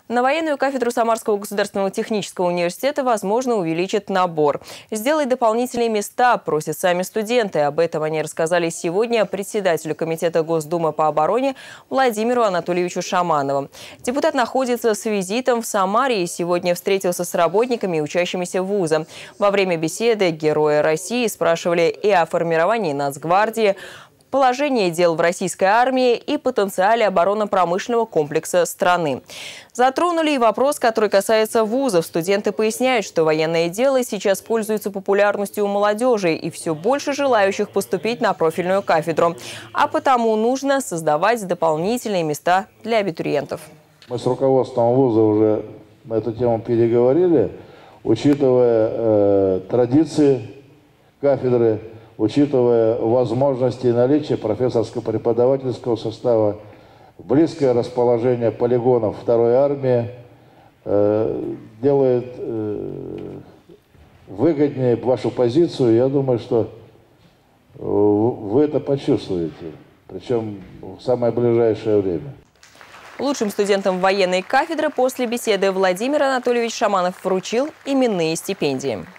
На военную кафедру Самарского государственного технического университета, возможно, увеличат набор. Сделать дополнительные места просят сами студенты. Об этом они рассказали сегодня председателю Комитета Госдумы по обороне Владимиру Анатольевичу Шаманову. Депутат находится с визитом в Самаре и сегодня встретился с работниками и учащимися вуза. Во время беседы герои России спрашивали и о формировании Нацгвардии, положении дел в российской армии и потенциале оборонно-промышленного комплекса страны. Затронули и вопрос, который касается вузов. Студенты поясняют, что военное дело сейчас пользуется популярностью у молодежи и все больше желающих поступить на профильную кафедру. А потому нужно создавать дополнительные места для абитуриентов. Мы с руководством вуза уже на эту тему переговорили, учитывая традиции кафедры, учитывая возможности и наличие профессорско-преподавательского состава, близкое расположение полигонов второй армии делает выгоднее вашу позицию. Я думаю, что вы это почувствуете, причем в самое ближайшее время. Лучшим студентам военной кафедры после беседы Владимир Анатольевич Шаманов вручил именные стипендии.